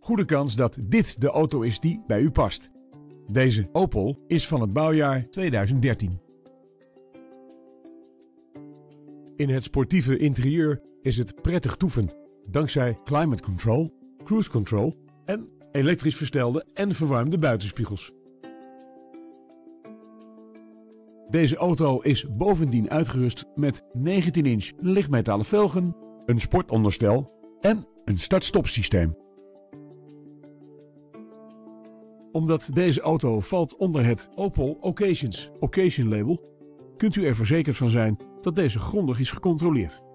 goede kans dat dit de auto is die bij u past. Deze Opel is van het bouwjaar 2013. In het sportieve interieur is het prettig toeven, dankzij climate control, cruise control en elektrisch verstelde en verwarmde buitenspiegels. Deze auto is bovendien uitgerust met 19-inch lichtmetalen velgen, een sportonderstel en een start-stop systeem. Omdat deze auto valt onder het Opel Occasion label, kunt u er verzekerd van zijn dat deze grondig is gecontroleerd.